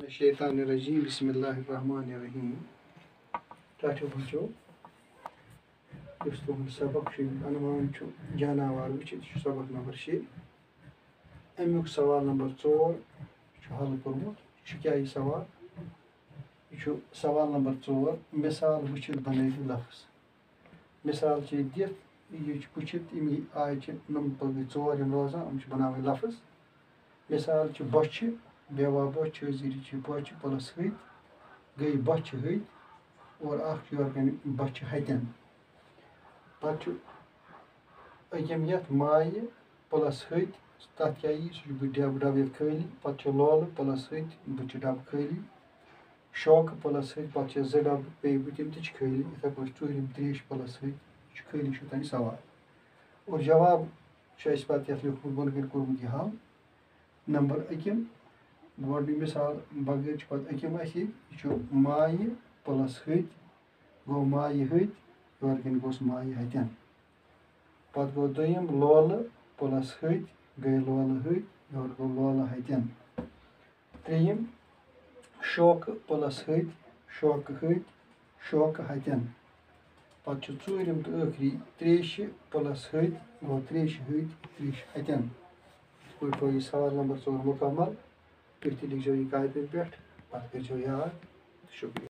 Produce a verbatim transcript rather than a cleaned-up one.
शैतानिर्रजीम बिस्मिल्लाहिर्रहमानिर्रहीम। टाठो बचो तुम सबक अनवान जानवर वुचित सबक नंबर शे अमुक सवाल नंबर चोर हल कोर्मुत क्या यह सवाल यह सवाल नंबर चोर मिसाल वुचित बनैव लफ्ज मिसाल दिथ यह वुचित यम आय चोर यम रोजान यम बनावन लफ्ज मिसाल बच्च बेवा बच्च जीर बच्च प्लस हथ गई बच्च हथ और अख बच्च हतन पे अकम यथ माय प्लस हथ तथ क्या यी सह डब डब खाली पे लोल प्लस हथ बुत डब खाली शौक प्लस हथ पे जो डब पे तम त खाली इथे पे चूरम त्रेश प्लस हथ खाली तम सवाल और जवाब पे लिखुत बोन कन कोर्मुत यह हल नंबर अकम गोड मिसाल बगैर पे अकम यह माय प्लस हथ गो माय हथ योर कन गोस माय हतन पे गो दोयम लोल प्लस हथ गई लोल हथ योर गो लोल हतन त्रेयम शौक प्लस हथ शौक हथ शौक हतन पे चूरम तो आखिरी त्रेश प्लस हथ गो त्रेश हथ त्रेश हतन गो यह सवाल नंबर चोर मुकम्मल तुम लिखो यह कापी पे पे कर याद शुक्रिया।